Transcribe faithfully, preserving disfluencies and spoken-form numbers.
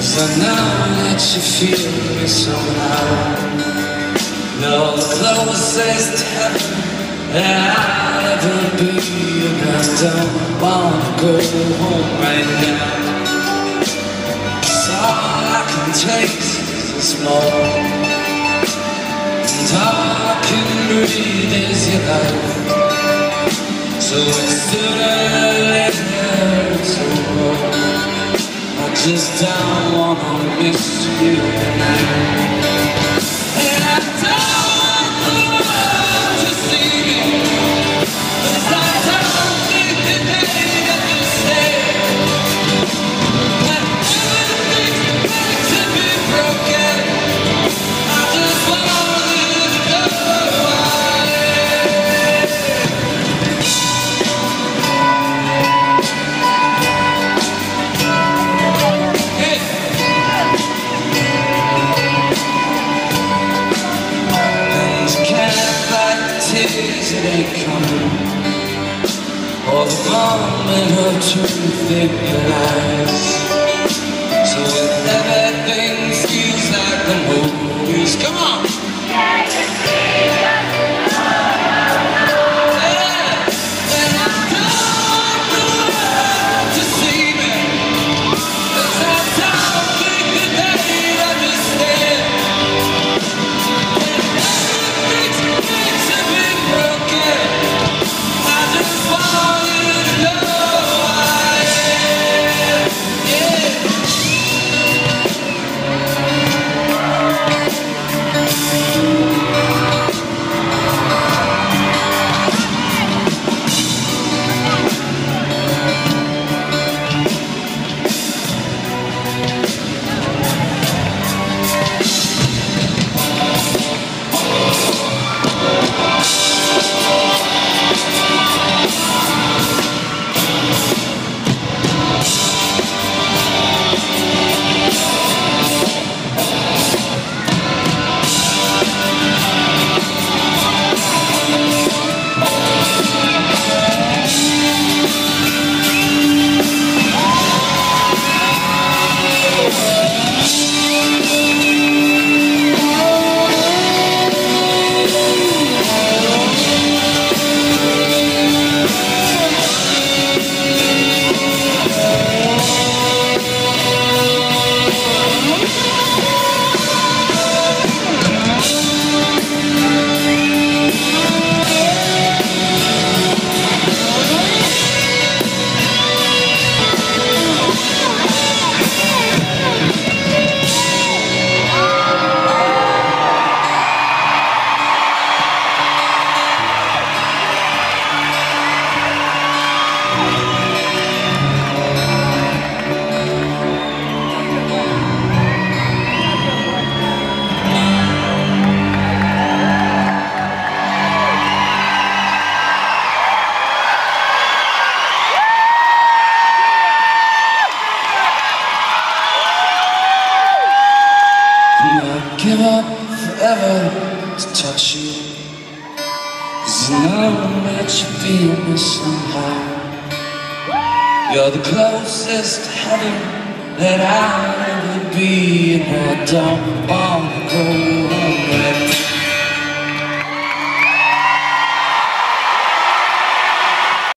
'Cause I know that you feel me somehow. You're the closest to heaven that I'll ever be, and I don't wanna go home right now. 'Cause all I can taste is more, and all I can breathe is your life. So it's sooner or later to more. I just don't wanna miss you tonight. And I don't want the world to see me, 'cause I don't think that they understand that everything's meant to be broken. I just want you to know I am. Hey. Tears that ain't coming, or the moment of truth in your eyes. So if everything feels like the movies, come on! Give up forever to touch you, 'cause I know that you feel me somehow. You're the closest to heaven that I'll ever be, and I don't wanna go